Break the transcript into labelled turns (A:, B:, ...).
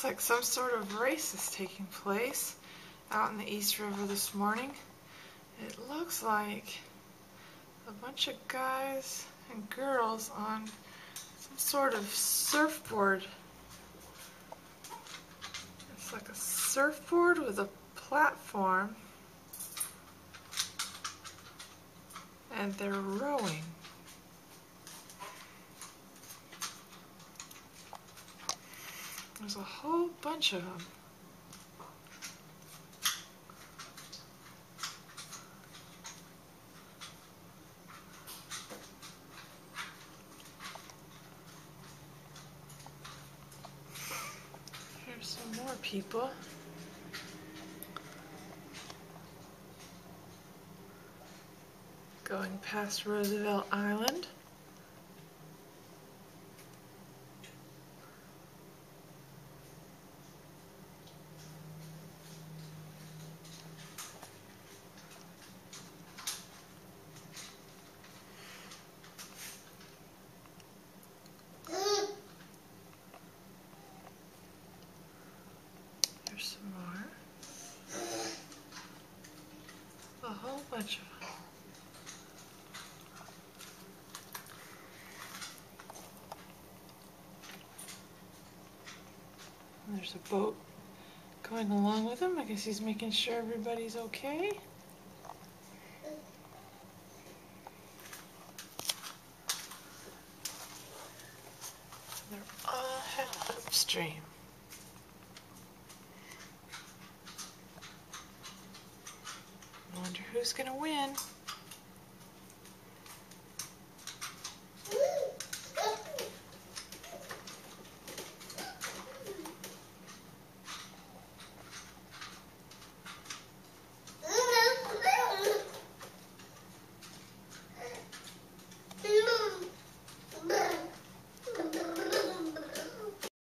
A: Looks like some sort of race is taking place out in the East River this morning. It looks like a bunch of guys and girls on some sort of surfboard. It's like a surfboard with a platform, and they're rowing. There's a whole bunch of them. Here's some more people. Going past Roosevelt Island. There's some more. A whole bunch of them. And there's a boat going along with him. I guess he's making sure everybody's okay. They're all headed upstream. I wonder who's going to win.